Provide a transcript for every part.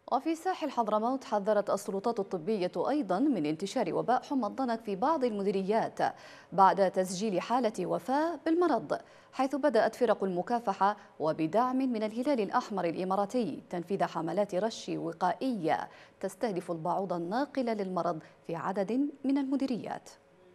وفي ساحل حضرموت حذرت السلطات الطبية أيضا من انتشار وباء حمى الضنك في بعض المديريات بعد تسجيل حالة وفاة بالمرض، حيث بدأت فرق المكافحة وبدعم من الهلال الأحمر الإماراتي تنفيذ حملات رش وقائية تستهدف البعوض الناقلة للمرض في عدد من المديريات.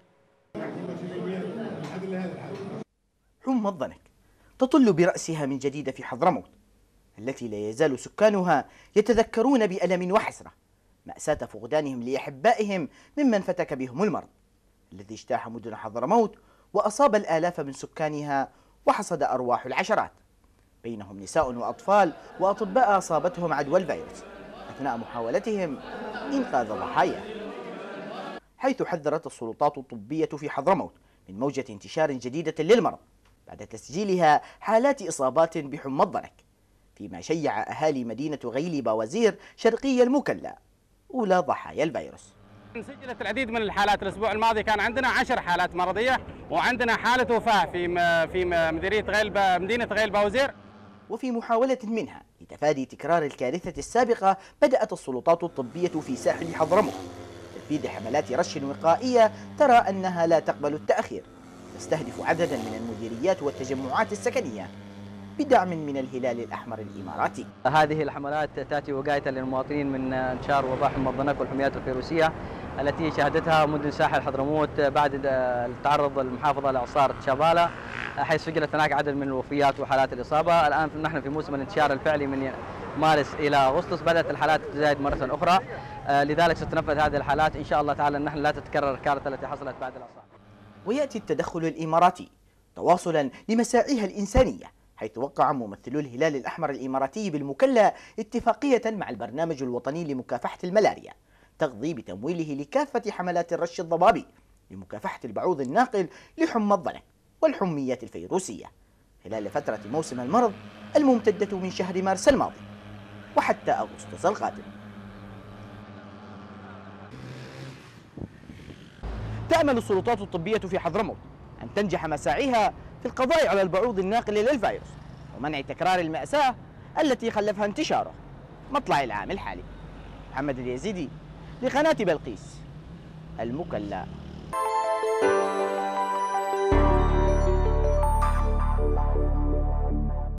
حمى الضنك تطل برأسها من جديد في حضرموت، التي لا يزال سكانها يتذكرون بألم وحسرة مأساة فقدانهم لأحبائهم ممن فتك بهم المرض الذي اجتاح مدن حضرموت وأصاب الآلاف من سكانها وحصد أرواح العشرات، بينهم نساء وأطفال وأطباء أصابتهم عدوى الفيروس أثناء محاولتهم إنقاذ ضحاياه. حيث حذرت السلطات الطبية في حضرموت من موجة انتشار جديدة للمرض بعد تسجيلها حالات إصابات بحمى الضنك، فيما شيع أهالي مدينة غيلي باوزير شرقي المكلا أولى ضحايا الفيروس. سجلت العديد من الحالات. الأسبوع الماضي كان عندنا 10 حالات مرضية وعندنا حالة وفاة في مدينة غيل باوزير. وفي محاولة منها لتفادي تكرار الكارثة السابقة، بدأت السلطات الطبية في ساحل حضرموت تنفيذ حملات رش وقائية ترى أنها لا تقبل التأخير، تستهدف عددا من المديريات والتجمعات السكنية بدعم من الهلال الأحمر الإماراتي. هذه الحملات تأتي وقاية للمواطنين من انتشار وباء حمى الضنك والحميات الفيروسية التي شهدتها مدن ساحل حضرموت بعد التعرض المحافظة لإعصار شبالة، حيث سجلت هناك عدد من الوفيات وحالات الإصابة. الآن نحن في موسم الانتشار الفعلي من مارس إلى أغسطس، بدأت الحالات تزايد مرة أخرى، لذلك ستنفذ هذه الحالات إن شاء الله تعالى نحن لا تتكرر الكارثة التي حصلت بعد الإعصار. ويأتي التدخل الإماراتي تواصلا لمساعيها الإنسانية، حيث وقع ممثلو الهلال الأحمر الإماراتي بالمكلا اتفاقية مع البرنامج الوطني لمكافحة الملاريا تقضي بتمويله لكافة حملات الرش الضبابي لمكافحة البعوض الناقل لحمى الضنك والحميات الفيروسية خلال فترة موسم المرض الممتدة من شهر مارس الماضي وحتى أغسطس القادم. تأمل السلطات الطبية في حضرموت أن تنجح مساعيها في القضاء على البعوض الناقل للفيروس ومنع تكرار المأساة التي خلفها انتشاره مطلع العام الحالي. محمد اليزيدي لقناة بلقيس، المكلا.